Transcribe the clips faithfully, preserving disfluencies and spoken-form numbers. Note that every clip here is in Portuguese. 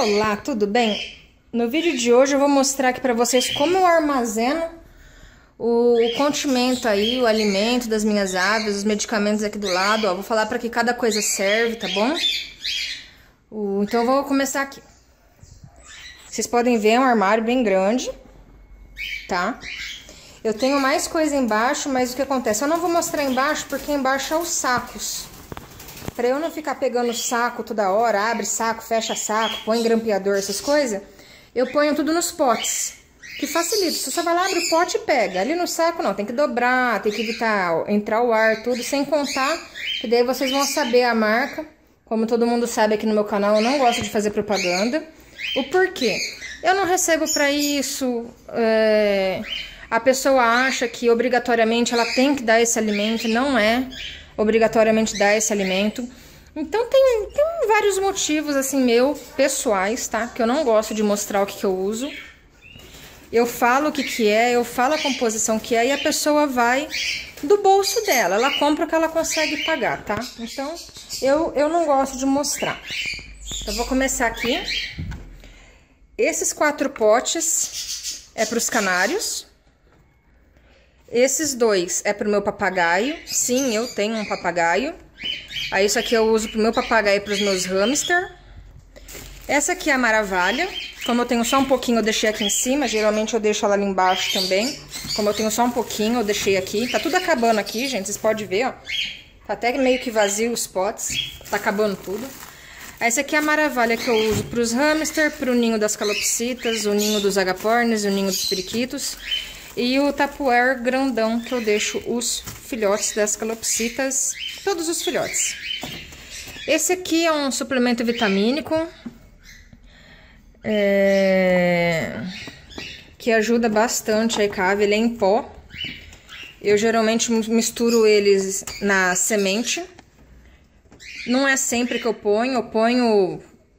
Olá, tudo bem? No vídeo de hoje eu vou mostrar aqui pra vocês como eu armazeno o, o condimento aí, o alimento das minhas aves, os medicamentos aqui do lado, ó. Vou falar pra que cada coisa serve, tá bom? O, então eu vou começar aqui. Vocês podem ver, é um armário bem grande, tá? Eu tenho mais coisa embaixo, mas o que acontece? Eu não vou mostrar embaixo porque embaixo é os sacos. Pra eu não ficar pegando saco toda hora, abre saco, fecha saco, põe grampeador, essas coisas, eu ponho tudo nos potes, que facilita. Você só vai lá, abre o pote e pega. Ali no saco não, tem que dobrar, tem que evitar entrar o ar, tudo, sem contar, que daí vocês vão saber a marca. Como todo mundo sabe aqui no meu canal, eu não gosto de fazer propaganda. O porquê? Eu não recebo pra isso, é... a pessoa acha que obrigatoriamente ela tem que dar esse alimento, não é obrigatoriamente dar esse alimento. Então tem, tem vários motivos assim meu, pessoais, tá? Que eu não gosto de mostrar o que, que eu uso. Eu falo o que que é, eu falo a composição que é e a pessoa vai do bolso dela. Ela compra o que ela consegue pagar, tá? Então eu, eu não gosto de mostrar. Então vou começar aqui. Esses quatro potes é para os canários. Esses dois é pro meu papagaio. Sim, eu tenho um papagaio. Aí isso aqui eu uso pro meu papagaio e pros meus hamster. Essa aqui é a maravalha. Como eu tenho só um pouquinho, eu deixei aqui em cima. Geralmente eu deixo ela ali embaixo também. Como eu tenho só um pouquinho, eu deixei aqui. Tá tudo acabando aqui, gente. Vocês podem ver, ó. Tá até meio que vazio os potes. Tá acabando tudo. Essa aqui é a maravalha que eu uso pros hamster, pro ninho das calopsitas, o ninho dos agapornis, o ninho dos periquitos. E o Tupperware grandão que eu deixo os filhotes das calopsitas, todos os filhotes. Esse aqui é um suplemento vitamínico, é... que ajuda bastante a ave, ele é em pó. Eu geralmente misturo eles na semente. Não é sempre que eu ponho, eu ponho...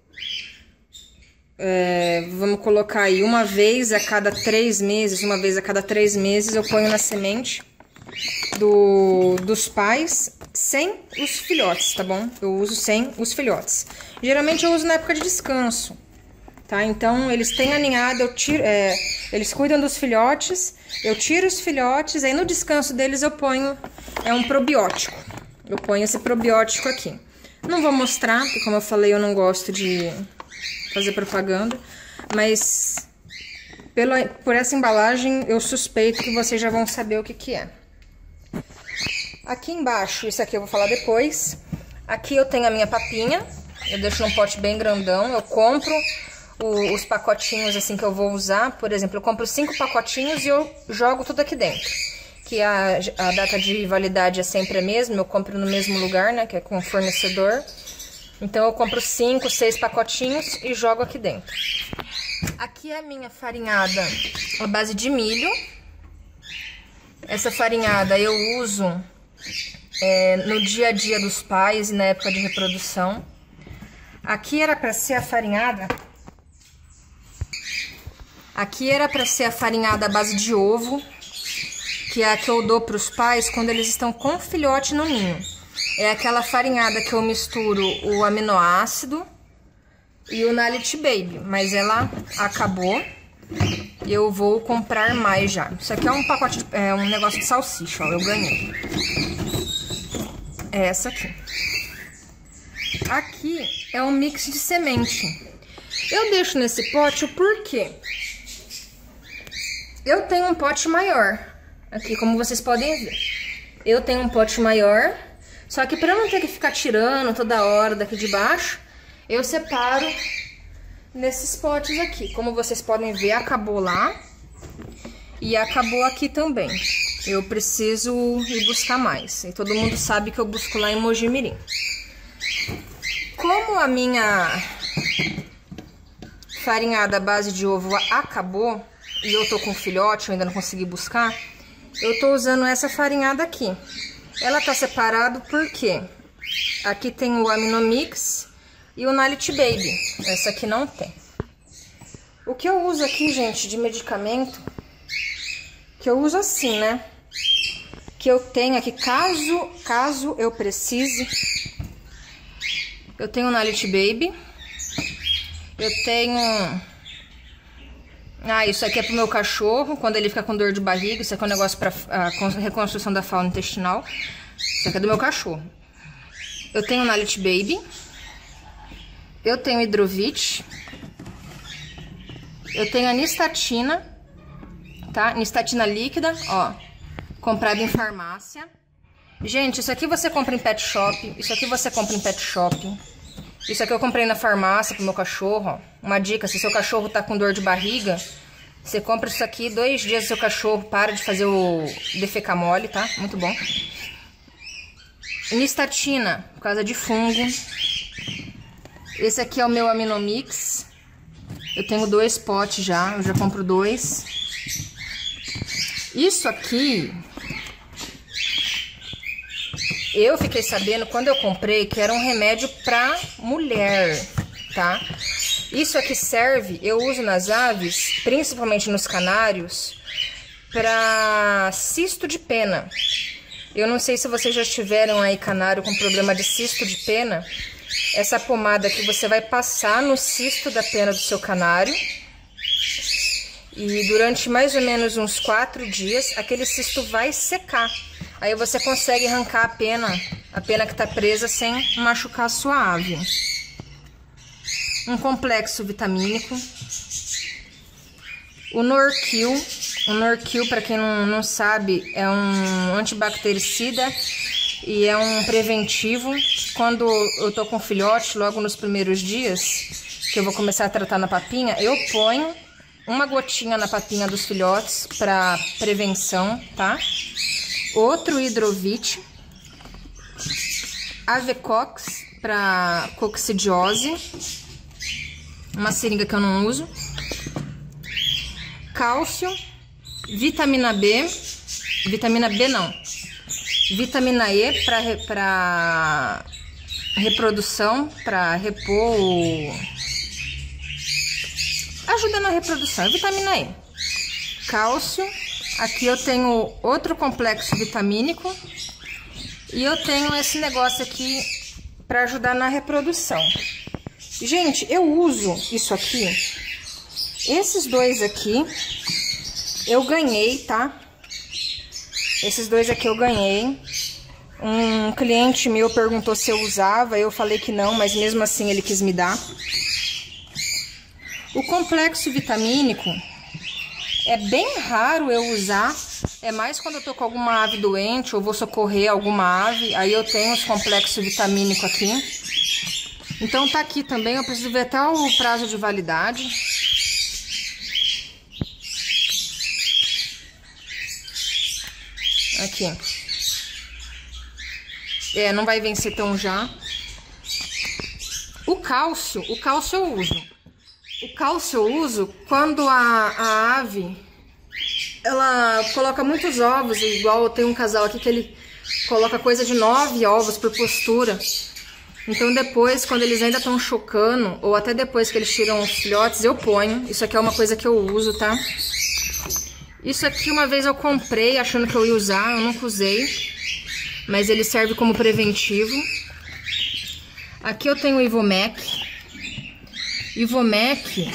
É, vamos colocar aí uma vez a cada três meses, uma vez a cada três meses eu ponho na semente do, dos pais, sem os filhotes, tá bom? Eu uso sem os filhotes. Geralmente eu uso na época de descanso, tá? Então eles têm a ninhada, eu tiro, é, eles cuidam dos filhotes, eu tiro os filhotes, aí no descanso deles eu ponho, é um probiótico. Eu ponho esse probiótico aqui. Não vou mostrar, porque como eu falei, eu não gosto de fazer propaganda, mas pela, por essa embalagem eu suspeito que vocês já vão saber o que que é. Aqui embaixo, isso aqui eu vou falar depois. Aqui eu tenho a minha papinha, eu deixo num pote bem grandão. Eu compro o, os pacotinhos assim que eu vou usar. Por exemplo, eu compro cinco pacotinhos e eu jogo tudo aqui dentro. Que a, a data de validade é sempre a mesma, eu compro no mesmo lugar, né, que é com o fornecedor. Então eu compro cinco, seis pacotinhos e jogo aqui dentro. Aqui é a minha farinhada à base de milho. Essa farinhada eu uso é, no dia a dia dos pais e na época de reprodução. Aqui era para ser a farinhada. Aqui era para ser a farinhada à base de ovo, que é a que eu dou para os pais quando eles estão com filhote no ninho. É aquela farinhada que eu misturo o aminoácido e o Nalit Baby, mas ela acabou e eu vou comprar mais já. Isso aqui é um pacote, de, é um negócio de salsicha, ó, eu ganhei. É essa aqui. Aqui é um mix de semente. Eu deixo nesse pote o porquê? Eu tenho um pote maior, aqui como vocês podem ver. Eu tenho um pote maior. Só que para eu não ter que ficar tirando toda hora daqui de baixo, eu separo nesses potes aqui. Como vocês podem ver, acabou lá e acabou aqui também. Eu preciso ir buscar mais. E todo mundo sabe que eu busco lá em Mogi Mirim. Como a minha farinhada à base de ovo acabou e eu tô com filhote, eu ainda não consegui buscar, eu tô usando essa farinhada aqui. Ela tá separado porque aqui tem o Aminomix e o Nalit Baby. Essa aqui não tem. O que eu uso aqui, gente, de medicamento, que eu uso assim, né? Que eu tenho aqui, caso, caso eu precise, eu tenho o Nalit Baby Eu tenho... Ah, isso aqui é pro meu cachorro, quando ele fica com dor de barriga. Isso aqui é um negócio pra a reconstrução da fauna intestinal. Isso aqui é do meu cachorro. Eu tenho Nalit Baby. Eu tenho Hidrovit. Eu tenho a Nistatina, tá? Nistatina líquida, ó. Comprada em farmácia. Gente, isso aqui você compra em pet shop. Isso aqui você compra em pet shop. Isso aqui eu comprei na farmácia pro meu cachorro, ó. Uma dica, se seu cachorro tá com dor de barriga, você compra isso aqui, dois dias seu cachorro para de fazer o defecar mole, tá? Muito bom. Nistatina, por causa de fungo. Esse aqui é o meu Aminomix. Eu tenho dois potes já, eu já compro dois. Isso aqui... Eu fiquei sabendo quando eu comprei que era um remédio pra mulher, tá? Isso aqui serve, eu uso nas aves, principalmente nos canários, pra cisto de pena. Eu não sei se vocês já tiveram aí canário com problema de cisto de pena. Essa pomada aqui você vai passar no cisto da pena do seu canário. E durante mais ou menos uns quatro dias, aquele cisto vai secar. Aí você consegue arrancar a pena, a pena que tá presa sem machucar a sua ave. Um complexo vitamínico. O Norquil. O Norquil, para quem não, não sabe, é um antibactericida e é um preventivo. Quando eu tô com filhote, logo nos primeiros dias, que eu vou começar a tratar na papinha, eu ponho uma gotinha na papinha dos filhotes para prevenção, tá? Outro Hidrovit, Avecox para coccidiose, uma seringa que eu não uso, cálcio, vitamina B, vitamina B não, vitamina E para para reprodução, para repor, ajuda na reprodução, vitamina E, cálcio. Aqui eu tenho outro complexo vitamínico e eu tenho esse negócio aqui para ajudar na reprodução. Gente, eu uso isso aqui, esses dois aqui eu ganhei, tá? Esses dois aqui eu ganhei. Um cliente meu perguntou se eu usava, eu falei que não, mas mesmo assim ele quis me dar. O complexo vitamínico é bem raro eu usar, é mais quando eu tô com alguma ave doente ou vou socorrer alguma ave, aí eu tenho os complexos vitamínicos aqui. Então tá aqui também, eu preciso ver até o prazo de validade. Aqui. É, não vai vencer tão já. O cálcio, o cálcio eu uso. O cálcio eu uso quando a, a ave, ela coloca muitos ovos, igual tem um casal aqui que ele coloca coisa de nove ovos por postura. Então depois, quando eles ainda estão chocando, ou até depois que eles tiram os filhotes, eu ponho. Isso aqui é uma coisa que eu uso, tá? Isso aqui uma vez eu comprei achando que eu ia usar, eu nunca usei. Mas ele serve como preventivo. Aqui eu tenho o Ivomec. Ivomec,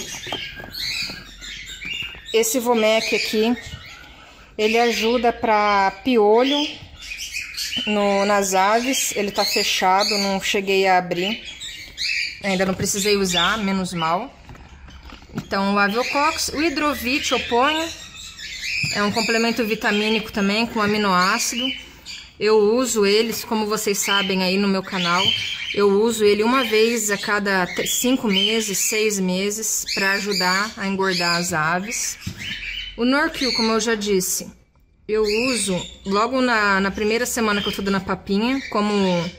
esse Ivomec aqui, ele ajuda para piolho no, nas aves. Ele tá fechado, não cheguei a abrir, ainda não precisei usar, menos mal. Então o Avecox, o Hidrovit eu ponho, é um complemento vitamínico também com aminoácido. Eu uso eles, como vocês sabem aí no meu canal, eu uso ele uma vez a cada cinco meses, seis meses, para ajudar a engordar as aves. O Norquil, como eu já disse, eu uso logo na, na primeira semana que eu tô dando a papinha, como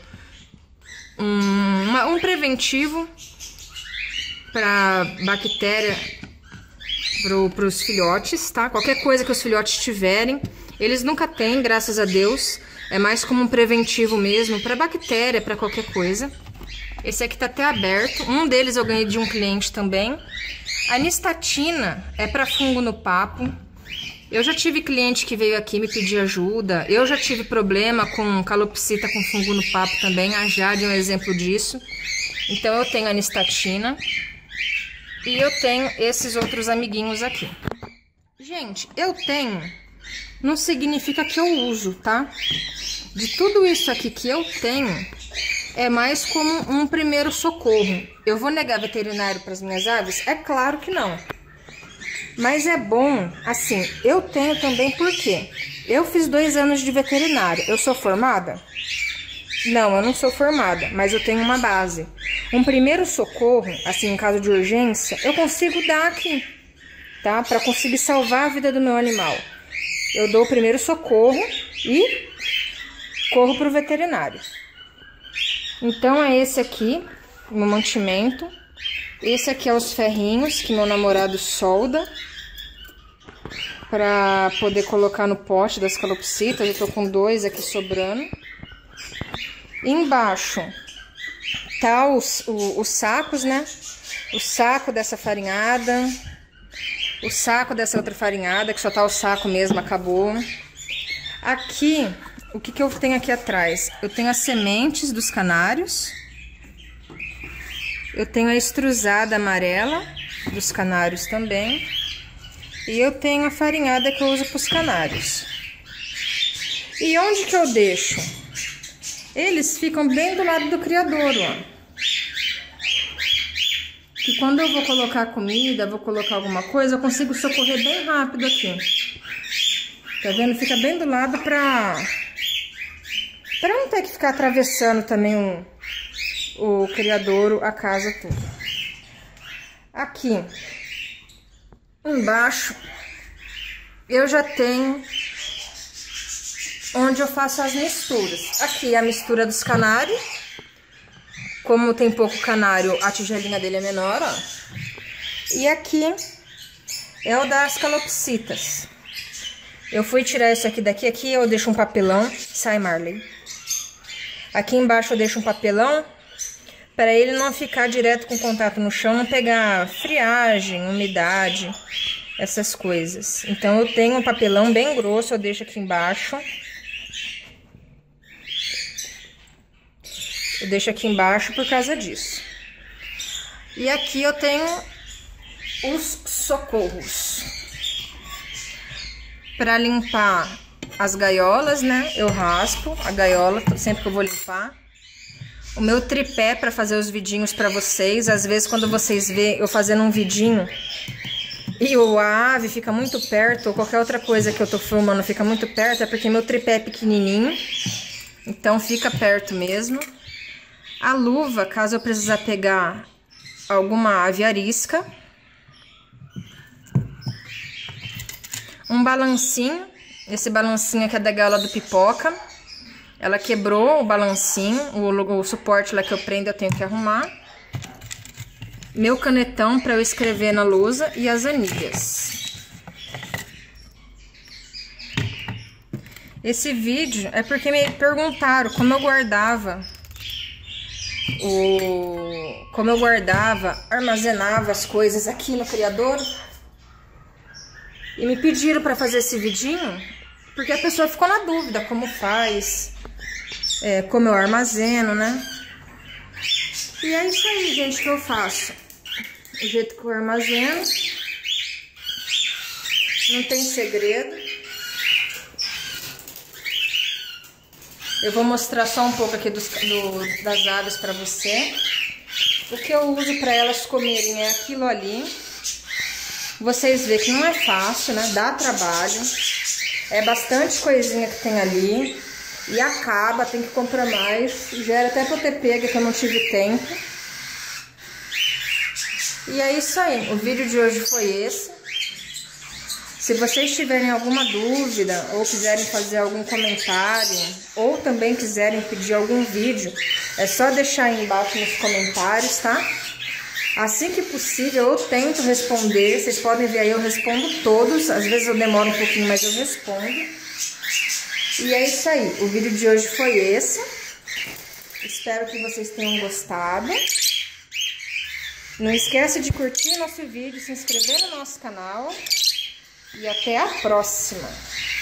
um, uma, um preventivo para bactéria, para os filhotes, tá? Qualquer coisa que os filhotes tiverem, eles nunca têm, graças a Deus. É mais como um preventivo mesmo, para bactéria, para qualquer coisa. Esse aqui tá até aberto. Um deles eu ganhei de um cliente também. A Nistatina é para fungo no papo. Eu já tive cliente que veio aqui me pedir ajuda. Eu já tive problema com calopsita com fungo no papo também. A Jade é um exemplo disso. Então eu tenho a Nistatina. E eu tenho esses outros amiguinhos aqui. Gente, eu tenho, não significa que eu uso, tá? De tudo isso aqui que eu tenho, é mais como um primeiro socorro. Eu vou negar veterinário para as minhas aves? É claro que não. Mas é bom, assim, eu tenho também porque eu fiz dois anos de veterinário. Eu sou formada? Não, eu não sou formada, mas eu tenho uma base. Um primeiro socorro, assim, em caso de urgência, eu consigo dar aqui, tá? Para conseguir salvar a vida do meu animal. Eu dou o primeiro socorro e corro pro veterinário. Então é esse aqui, o meu mantimento. Esse aqui é os ferrinhos que meu namorado solda para poder colocar no pote das calopsitas. Eu tô com dois aqui sobrando. Embaixo tá os, o, os sacos, né? O saco dessa farinhada, o saco dessa outra farinhada, que só tá o saco mesmo, acabou. Aqui, o que que eu tenho aqui atrás? Eu tenho as sementes dos canários. Eu tenho a estruzada amarela dos canários também. E eu tenho a farinhada que eu uso para os canários. E onde que eu deixo? Eles ficam bem do lado do criadouro, ó. Que quando eu vou colocar comida, vou colocar alguma coisa, eu consigo socorrer bem rápido aqui. Tá vendo? Fica bem do lado pra... Pra não ter que ficar atravessando também o, o criadouro, a casa toda. Aqui, embaixo, eu já tenho onde eu faço as misturas. Aqui é a mistura dos canários. Como tem pouco canário, a tigelinha dele é menor, ó. E aqui é o das calopsitas. Eu fui tirar isso aqui daqui, aqui eu deixo um papelão. Sai, Marley. Aqui embaixo eu deixo um papelão para ele não ficar direto com contato no chão, não pegar friagem, umidade, essas coisas. Então eu tenho um papelão bem grosso, eu deixo aqui embaixo. Eu deixo aqui embaixo por causa disso. E aqui eu tenho os socorros. Para limpar as gaiolas, né? Eu raspo a gaiola sempre que eu vou limpar. O meu tripé para fazer os vidinhos para vocês. Às vezes quando vocês vê eu fazendo um vidinho e o a ave fica muito perto, ou qualquer outra coisa que eu tô filmando fica muito perto, é porque meu tripé é pequenininho. Então fica perto mesmo. A luva, caso eu precisar pegar alguma ave arisca. Um balancinho. Esse balancinho aqui é da gaiola do Pipoca. Ela quebrou o balancinho. O, o suporte lá que eu prendo eu tenho que arrumar. Meu canetão para eu escrever na lousa e as anilhas. Esse vídeo é porque me perguntaram como eu guardava... O, como eu guardava, armazenava as coisas aqui no criadouro. E me pediram para fazer esse vidinho, porque a pessoa ficou na dúvida como faz, é, como eu armazeno, né? E é isso aí, gente, que eu faço. O jeito que eu armazeno. Não tem segredo. Eu vou mostrar só um pouco aqui dos, do, das aves para você. O que eu uso para elas comerem é aquilo ali. Vocês veem que não é fácil, né? Dá trabalho. É bastante coisinha que tem ali. E acaba, tem que comprar mais. Já era até para eu ter pego, que eu não tive tempo. E é isso aí. O vídeo de hoje foi esse. Se vocês tiverem alguma dúvida ou quiserem fazer algum comentário ou também quiserem pedir algum vídeo, é só deixar aí embaixo nos comentários, tá? Assim que possível eu tento responder, vocês podem ver aí, eu respondo todos, às vezes eu demoro um pouquinho, mas eu respondo. E é isso aí, o vídeo de hoje foi esse. Espero que vocês tenham gostado. Não esqueça de curtir nosso vídeo, se inscrever no nosso canal. E até a próxima!